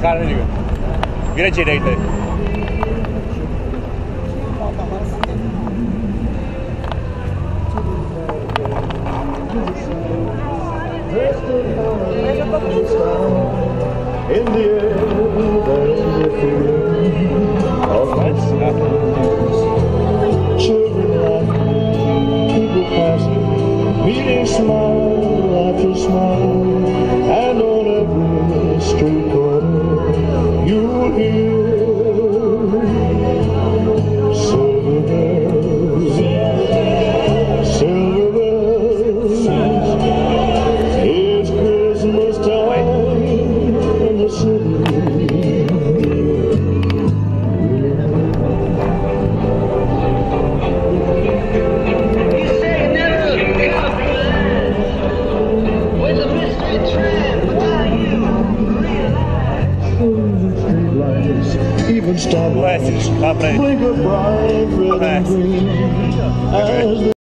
cara, liga. Vira à direita aí. In the air, there's a feeling of happiness. Children laughing, people passing, meeting smile after smile, and on every street corner you'll hear silver bells, silver bells. It's Christmas time in the city. Even starlights blink a bright red and green as